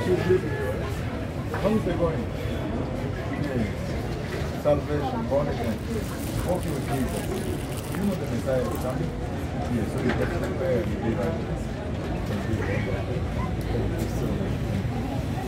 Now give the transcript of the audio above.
How is it going? Salvation, born again, walking with Jesus. You know the Messiah is coming? Yes, so you can prepare and be right.